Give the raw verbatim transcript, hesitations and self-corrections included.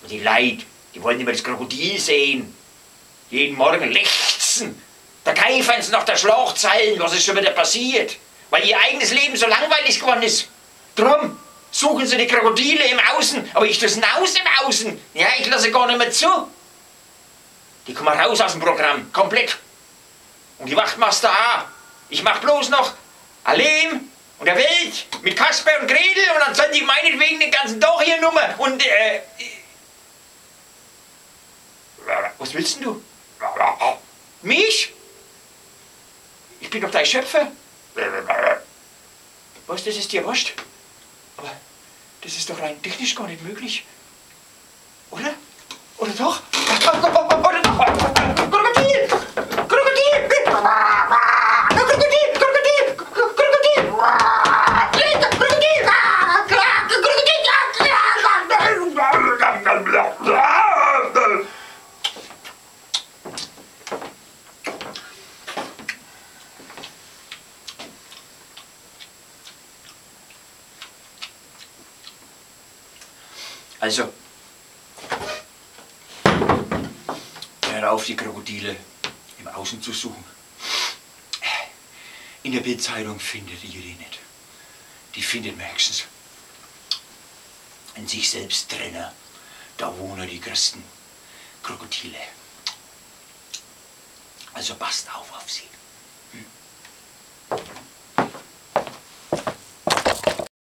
Und die Leute, die wollen immer das Krokodil sehen. Jeden Morgen lechzen. Da keifern sie nach der Schlagzeilen, was ist schon wieder passiert. Weil ihr eigenes Leben so langweilig geworden ist. Drum suchen sie die Krokodile im Außen, aber ich das Naus im Außen. Ja, ich lasse gar nicht mehr zu. Die kommen raus aus dem Programm, komplett. Und die Wachtmeister auch. Ich mach bloß noch Alem und der Welt mit Kasper und Gretel und dann sollen die meinetwegen den ganzen Tag hier Nummer und äh... Was willst denn du? Mich? Ich bin doch dein Schöpfer. Was, das ist dir wurscht? Aber das ist doch rein technisch gar nicht möglich. Oder? Oder doch? Oder doch? Krokodil! Krokodil! Krokodil! Krokodil! Krokodil! Krokodil! Also, hör auf, die Krokodile im Außen zu suchen. In der Bildzeitung findet ihr die nicht. Die findet man höchstens in sich selbst drinnen. Da wohnen die größten Krokodile. Also passt auf auf sie.